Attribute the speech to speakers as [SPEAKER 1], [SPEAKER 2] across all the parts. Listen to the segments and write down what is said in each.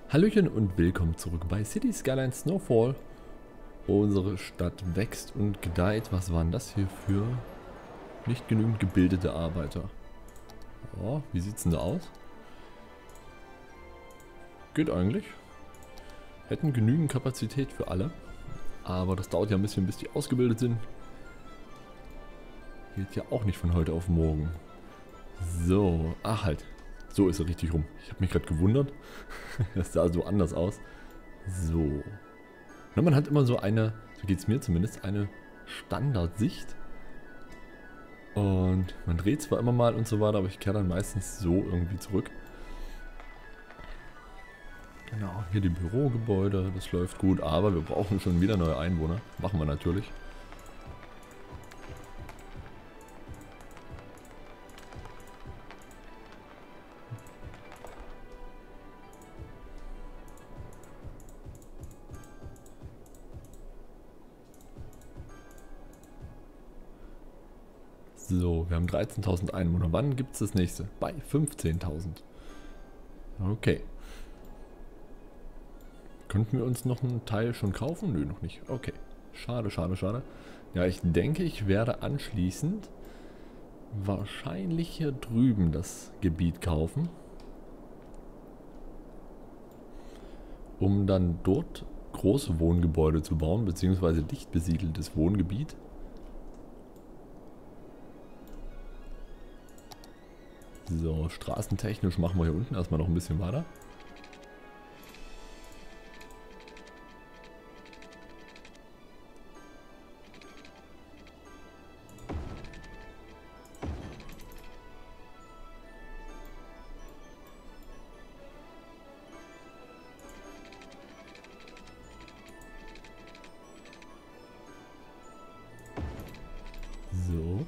[SPEAKER 1] Hallöchen und willkommen zurück bei City Skylines Snowfall. Unsere Stadt wächst und gedeiht. Was waren das hier für nicht genügend gebildete Arbeiter? Oh, wie sieht's denn da aus? Geht eigentlich. Hätten genügend Kapazität für alle. Aber das dauert ja ein bisschen, bis die ausgebildet sind. Geht ja auch nicht von heute auf morgen. So, ach halt. So ist er richtig rum. Ich habe mich gerade gewundert. Das sah so anders aus. So. Na, man hat immer so eine, so geht es mir zumindest, eine Standardsicht. Und man dreht zwar immer mal und so weiter, aber ich kehre dann meistens so irgendwie zurück. Genau, hier die Bürogebäude, das läuft gut, aber wir brauchen schon wieder neue Einwohner. Machen wir natürlich. So, wir haben 13.000 Einwohner. Wann gibt es das nächste? Bei 15.000. Okay. Könnten wir uns noch einen Teil schon kaufen? Nö, noch nicht. Okay. Schade, schade, schade. Ja, ich denke, ich werde anschließend wahrscheinlich hier drüben das Gebiet kaufen. Um dann dort große Wohngebäude zu bauen, beziehungsweise dicht besiedeltes Wohngebiet. So, straßentechnisch machen wir hier unten erstmal noch ein bisschen weiter. So.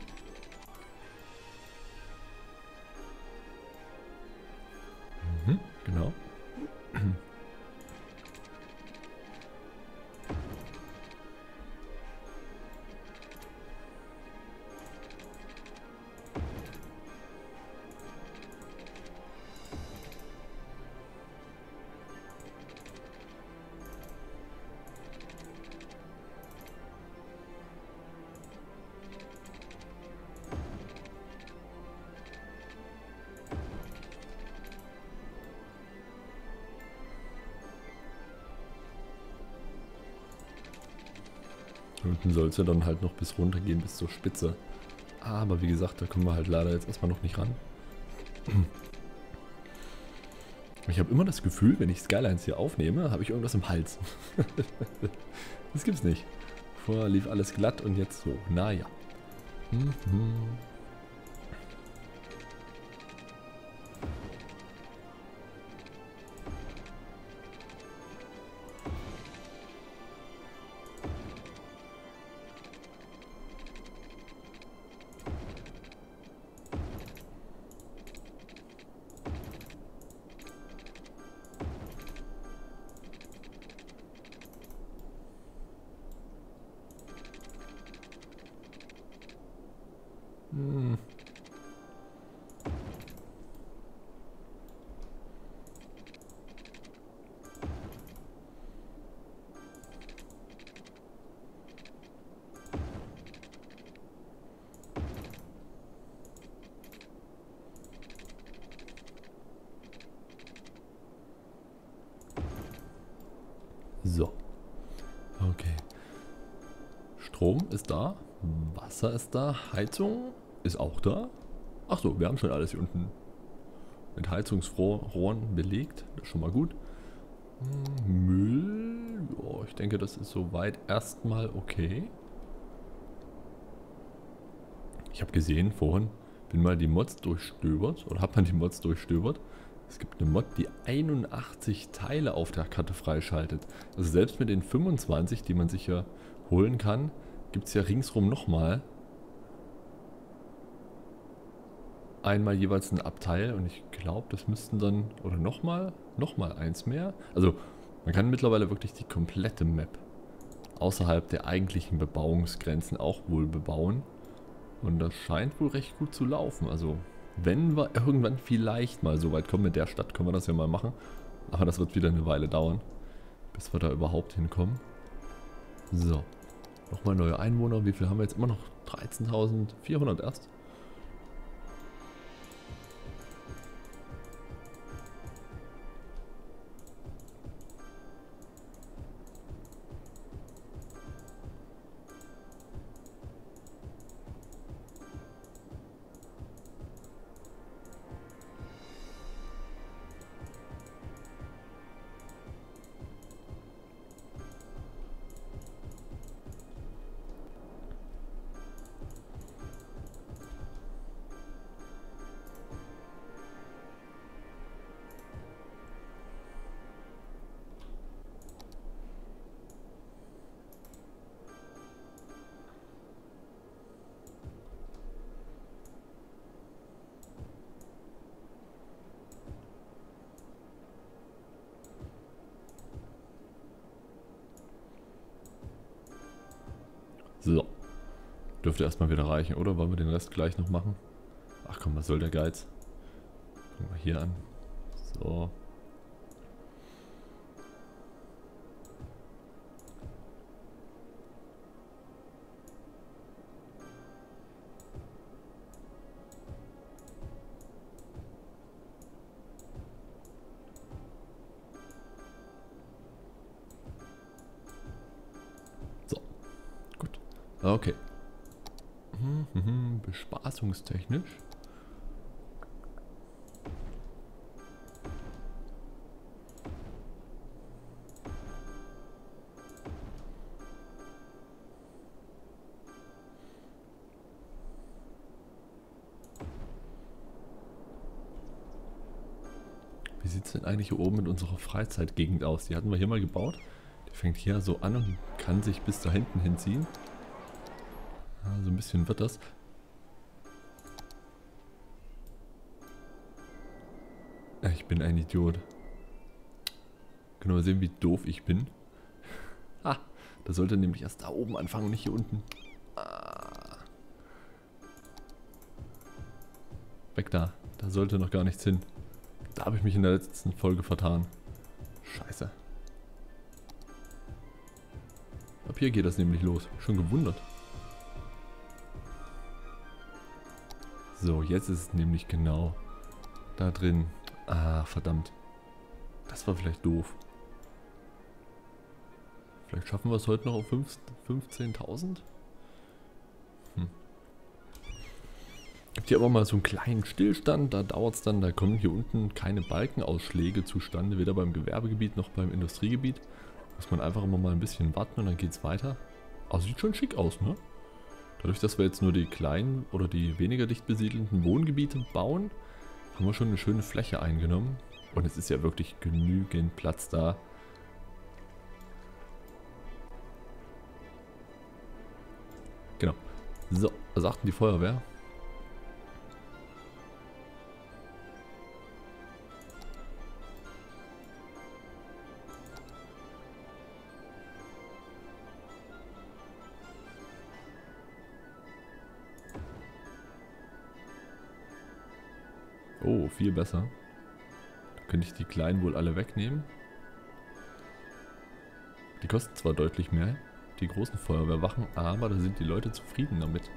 [SPEAKER 1] Genau. Unten soll es ja dann halt noch bis runter gehen, bis zur Spitze. Aber wie gesagt, da kommen wir halt leider jetzt erstmal noch nicht ran. Ich habe immer das Gefühl, wenn ich Skylines hier aufnehme, habe ich irgendwas im Hals. Das gibt's nicht. Vorher lief alles glatt und jetzt so. Naja. So. Okay. Strom ist da. Wasser ist da. Heizung ist auch da. Ach so, wir haben schon alles hier unten mit Heizungsrohren belegt. Das ist schon mal gut. Müll. Oh, ich denke, das ist soweit erstmal okay. Ich habe gesehen vorhin, bin mal die Mods durchstöbert. Oder hat man die Mods durchstöbert. Es gibt eine Mod, die 81 Teile auf der Karte freischaltet. Also selbst mit den 25, die man sich ja holen kann, gibt es ja ringsrum nochmal einmal jeweils ein Abteil. Und ich glaube, das müssten dann, oder nochmal eins mehr. Also man kann mittlerweile wirklich die komplette Map außerhalb der eigentlichen Bebauungsgrenzen auch wohl bebauen. Und das scheint wohl recht gut zu laufen. Also wenn wir irgendwann vielleicht mal so weit kommen mit der Stadt, können wir das ja mal machen. Aber das wird wieder eine Weile dauern, bis wir da überhaupt hinkommen. So. Nochmal neue Einwohner. Wie viel haben wir jetzt? Immer noch 13.400 erst. So. Dürfte erstmal wieder reichen, oder? Wollen wir den Rest gleich noch machen? Ach komm, was soll der Geiz? Gucken wir hier an. So. So. Gut. Okay. Bespaßungstechnisch. Wie sieht es denn eigentlich hier oben mit unserer Freizeitgegend aus? Die hatten wir hier mal gebaut. Die fängt hier so an und kann sich bis da hinten hinziehen. Ja, so ein bisschen wird das. Ich bin ein Idiot. Können wir sehen, wie doof ich bin. Ah, das sollte nämlich erst da oben anfangen und nicht hier unten. Ah. Weg da. Da sollte noch gar nichts hin. Da habe ich mich in der letzten Folge vertan. Scheiße. Ab hier geht das nämlich los. Schon gewundert. So, jetzt ist es nämlich genau da drin. Ah, verdammt. Das war vielleicht doof. Vielleicht schaffen wir es heute noch auf 15.000? Gibt hier aber mal so einen kleinen Stillstand. Da dauert es dann, da kommen hier unten keine Balkenausschläge zustande. Weder beim Gewerbegebiet noch beim Industriegebiet. Muss man einfach immer mal ein bisschen warten und dann geht es weiter. Aber sieht schon schick aus, ne? Dadurch, dass wir jetzt nur die kleinen oder die weniger dicht besiedelten Wohngebiete bauen, haben wir schon eine schöne Fläche eingenommen. Und es ist ja wirklich genügend Platz da. Genau. So, was sagten die Feuerwehr? Oh, viel besser. Da könnte ich die kleinen wohl alle wegnehmen. Die kosten zwar deutlich mehr, die großen Feuerwehrwachen, aber da sind die Leute zufrieden damit.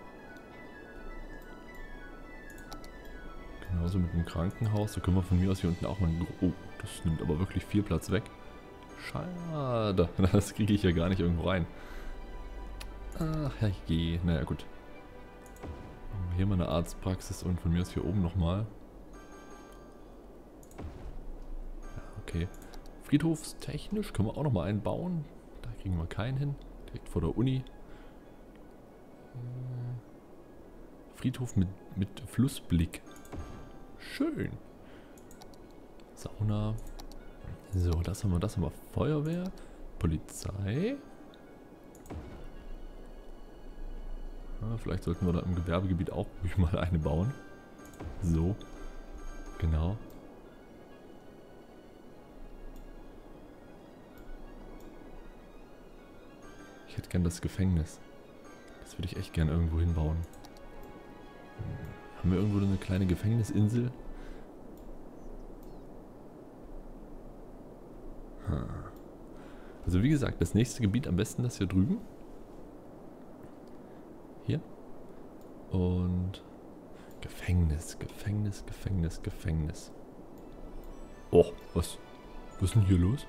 [SPEAKER 1] Genauso mit dem Krankenhaus. Da können wir von mir aus hier unten auch mal... Oh, das nimmt aber wirklich viel Platz weg. Schade. Das kriege ich ja gar nicht irgendwo rein. Ach je. Naja, gut. Hier mal eine Arztpraxis und von mir aus hier oben nochmal. Ja, okay. Friedhofstechnisch können wir auch nochmal einen bauen. Da kriegen wir keinen hin. Direkt vor der Uni. Friedhof mit Flussblick. Schön. Sauna. So, das haben wir. Feuerwehr. Polizei. Ja, vielleicht sollten wir da im Gewerbegebiet auch ruhig mal eine bauen. So. Genau. Ich hätte gern das Gefängnis. Das würde ich echt gern irgendwo hinbauen. Haben wir irgendwo eine kleine Gefängnisinsel? Also wie gesagt, das nächste Gebiet am besten das hier drüben. Hier. Und Gefängnis, Gefängnis, Gefängnis, Gefängnis. Oh, was ist denn hier los?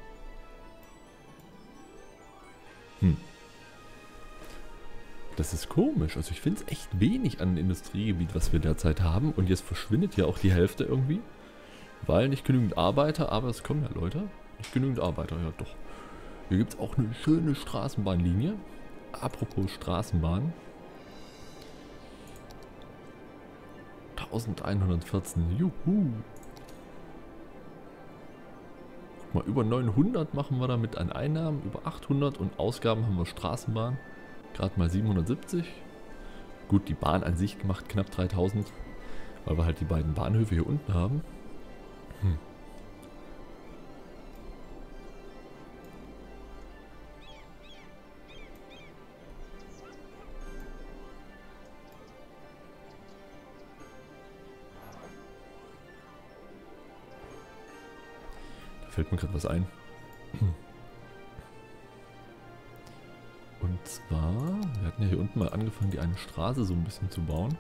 [SPEAKER 1] Das ist komisch. Also ich finde es echt wenig an Industriegebiet, was wir derzeit haben. Und jetzt verschwindet ja auch die Hälfte irgendwie. Weil nicht genügend Arbeiter, aber es kommen ja Leute. Nicht genügend Arbeiter, ja doch. Hier gibt es auch eine schöne Straßenbahnlinie. Apropos Straßenbahn. 1114, juhu. Guck mal, über 900 machen wir damit an Einnahmen, über 800 und Ausgaben haben wir Straßenbahn. Gerade mal 770. Gut, die Bahn an sich macht knapp 3000, weil wir halt die beiden Bahnhöfe hier unten haben. Da fällt mir gerade was ein. Und zwar, wir hatten ja hier unten mal angefangen, die eine Straße so ein bisschen zu bauen.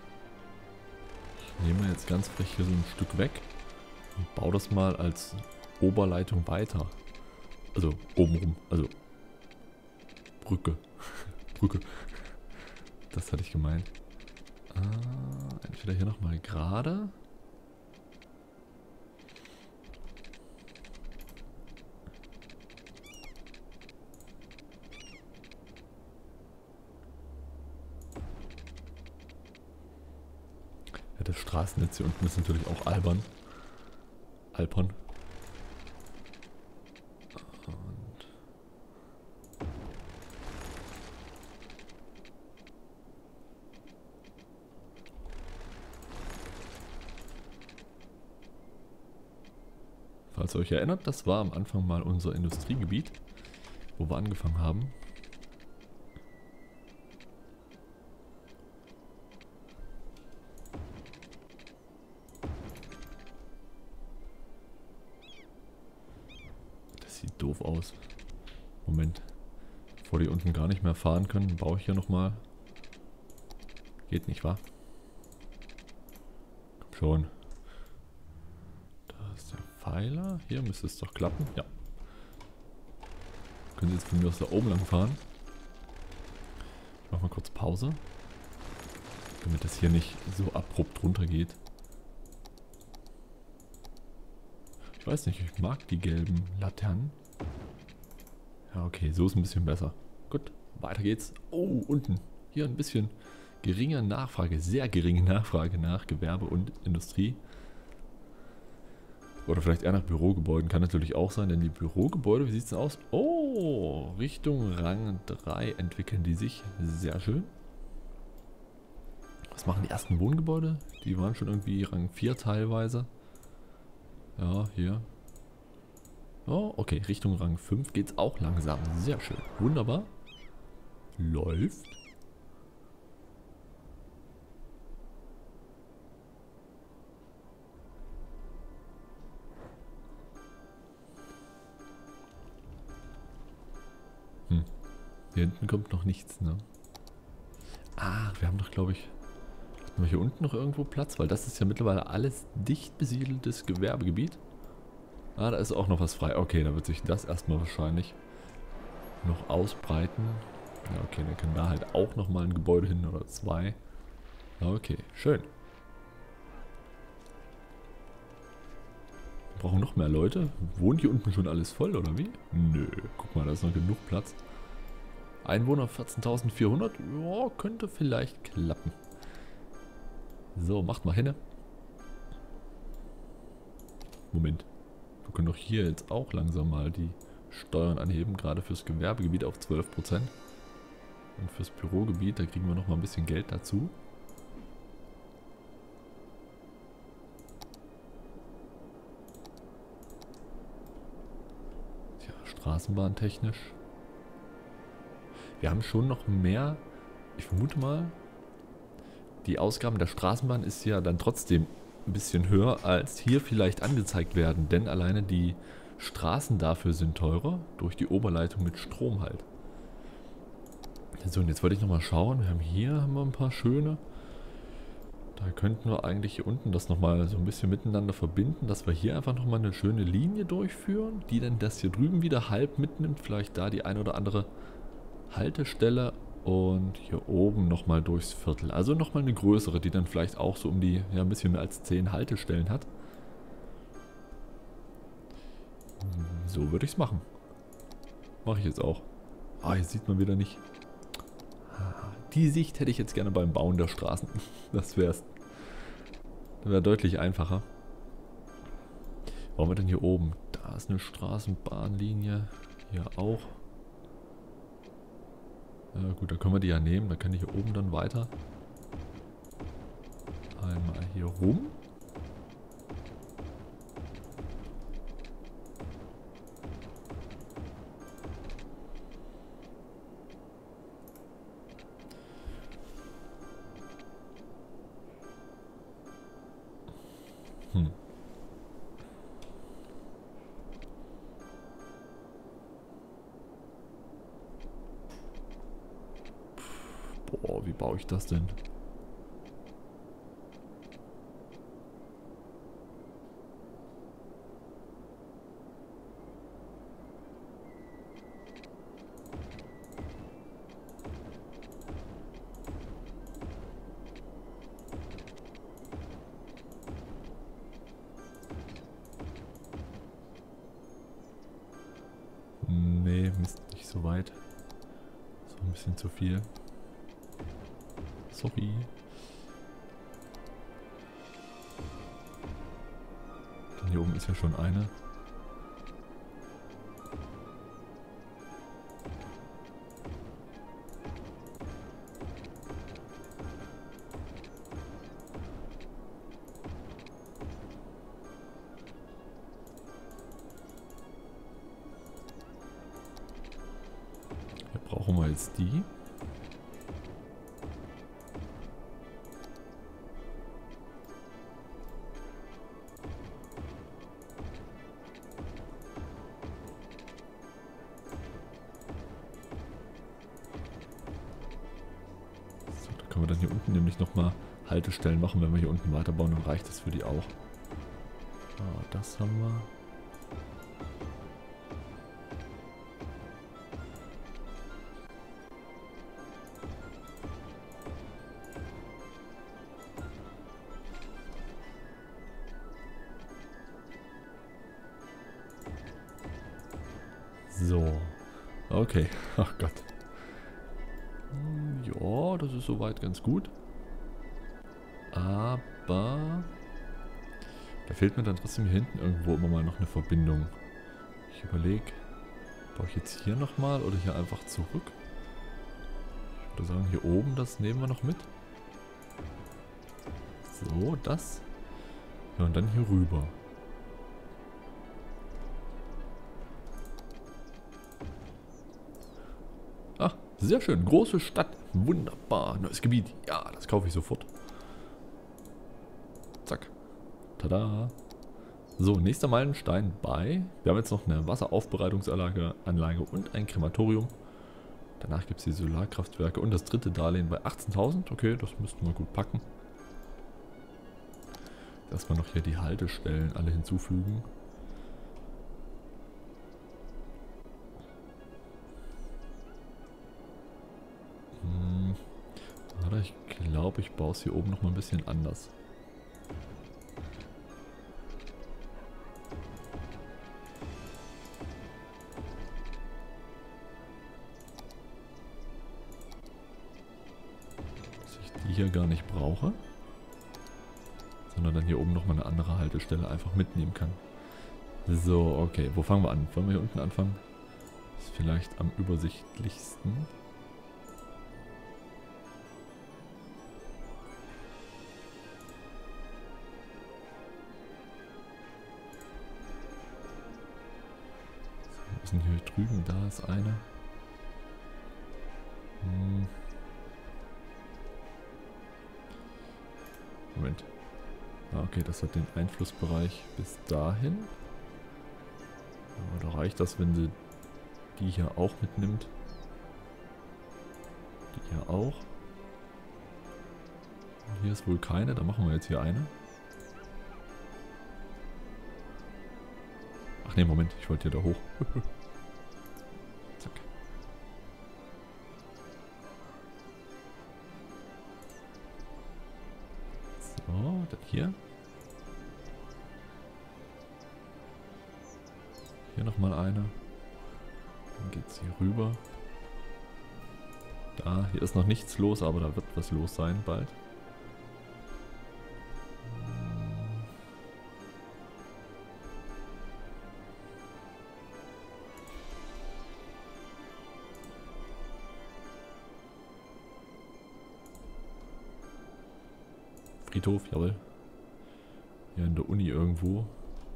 [SPEAKER 1] Ich nehme jetzt ganz frech hier so ein Stück weg und baue das mal als Oberleitung weiter. Also obenrum, also Brücke. Brücke. Das hatte ich gemeint. Entweder hier nochmal gerade. Das Straßennetz hier unten ist natürlich auch albern. Alpern. Und falls ihr euch erinnert, das war am Anfang mal unser Industriegebiet, wo wir angefangen haben. Sieht doof aus. Moment. Bevor die unten gar nicht mehr fahren können, baue ich hier nochmal. Geht nicht, wa? Komm schon. Da ist der Pfeiler. Hier müsste es doch klappen. Ja. Können Sie jetzt von mir aus da oben lang fahren. Ich mache mal kurz Pause. Damit das hier nicht so abrupt runtergeht. Ich weiß nicht, ich mag die gelben Laternen. Ja, okay, so ist ein bisschen besser. Gut, weiter geht's. Oh, unten. Hier ein bisschen geringe Nachfrage, sehr geringe Nachfrage nach Gewerbe und Industrie. Oder vielleicht eher nach Bürogebäuden, kann natürlich auch sein, denn die Bürogebäude, wie sieht's denn aus? Oh, Richtung Rang 3 entwickeln die sich. Sehr schön. Was machen die ersten Wohngebäude? Die waren schon irgendwie Rang 4 teilweise. Ja, hier. Oh, okay. Richtung Rang 5 geht's auch langsam. Sehr schön. Wunderbar. Läuft. Hier hinten kommt noch nichts, ne? Ah, wir haben doch, glaube ich... Haben wir hier unten noch irgendwo Platz? Weil das ist ja mittlerweile alles dicht besiedeltes Gewerbegebiet. Ah, da ist auch noch was frei. Okay, da wird sich das erstmal wahrscheinlich noch ausbreiten. Ja, okay, dann können da halt auch nochmal ein Gebäude hin oder zwei. Okay, schön. Wir brauchen noch mehr Leute. Wohnt hier unten schon alles voll, oder wie? Nö, guck mal, da ist noch genug Platz. Einwohner 14.400. Ja, könnte vielleicht klappen. So, macht mal hin. Moment. Wir können doch hier jetzt auch langsam mal die Steuern anheben, gerade fürs Gewerbegebiet auf 12%. Und fürs Bürogebiet, da kriegen wir noch mal ein bisschen Geld dazu. Tja, Straßenbahntechnisch. Wir haben schon noch mehr, ich vermute mal, die Ausgaben der Straßenbahn ist ja dann trotzdem ein bisschen höher, als hier vielleicht angezeigt werden, denn alleine die Straßen dafür sind teurer, durch die Oberleitung mit Strom halt. So, und jetzt wollte ich nochmal schauen. Haben wir ein paar schöne. Da könnten wir eigentlich hier unten das nochmal so ein bisschen miteinander verbinden, dass wir hier einfach nochmal eine schöne Linie durchführen, die dann das hier drüben wieder halb mitnimmt. Vielleicht da die eine oder andere Haltestelle und hier oben nochmal durchs Viertel. Also nochmal eine größere, die dann vielleicht auch so um die, ja, ein bisschen mehr als 10 Haltestellen hat. So würde ich es machen. Mache ich jetzt auch. Ah, hier sieht man wieder nicht. Die Sicht hätte ich jetzt gerne beim Bauen der Straßen. Das wäre deutlich einfacher. Wo haben wir denn hier oben? Da ist eine Straßenbahnlinie. Hier auch. Ja gut, dann können wir die ja nehmen. Dann kann ich hier oben dann weiter. Einmal hier rum. Boah, wie baue ich das denn? Nee, Mist, nicht so weit. So ein bisschen zu viel. Sorry. Dann hier oben ist ja schon eine. Hier brauchen wir jetzt die. Können wir dann hier unten nämlich nochmal Haltestellen machen, wenn wir hier unten weiterbauen, dann reicht das für die auch. Ah, das haben wir. So. Okay. Ach Gott. Ja, das ist soweit ganz gut. Aber da fehlt mir dann trotzdem hier hinten irgendwo immer mal noch eine Verbindung. Ich überlege, baue ich jetzt hier nochmal oder hier einfach zurück? Ich würde sagen, hier oben, das nehmen wir noch mit. So, das. Ja, und dann hier rüber. Ach, sehr schön. Große Stadt. Wunderbar. Neues Gebiet. Ja, das kaufe ich sofort. Zack. Tada. So, nächster Meilenstein bei. Wir haben jetzt noch eine Wasseraufbereitungsanlage und ein Krematorium. Danach gibt es die Solarkraftwerke und das dritte Darlehen bei 18.000. Okay, das müssten wir gut packen. Erstmal noch hier die Haltestellen alle hinzufügen. Oder ich glaube, ich baue es hier oben noch mal ein bisschen anders. Dass ich die hier gar nicht brauche. Sondern dann hier oben nochmal eine andere Haltestelle einfach mitnehmen kann. So, okay. Wo fangen wir an? Wollen wir hier unten anfangen? Ist vielleicht am übersichtlichsten. So, was ist denn hier drüben? Da ist eine. Moment. Ah, okay, das hat den Einflussbereich bis dahin. reicht das, wenn sie die hier auch mitnimmt. Die hier auch. Hier ist wohl keine, da machen wir jetzt hier eine. Ach ne, Moment, ich wollte hier da hoch. Zack. So, dann hier. Hier nochmal eine. Dann geht's hier rüber. Da, hier ist noch nichts los, aber da wird was los sein bald. Friedhof, jawohl. Hier in der Uni irgendwo.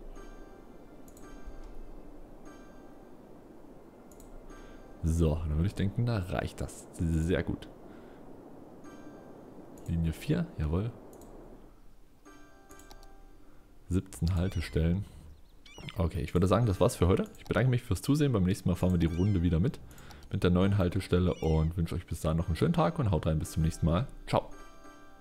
[SPEAKER 1] So, dann würde ich denken, da reicht das. Sehr gut. Linie 4, jawohl. 17 Haltestellen. Okay, ich würde sagen, das war's für heute. Ich bedanke mich fürs Zusehen. Beim nächsten Mal fahren wir die Runde wieder mit der neuen Haltestelle und wünsche euch bis dahin noch einen schönen Tag und haut rein, bis zum nächsten Mal. Ciao.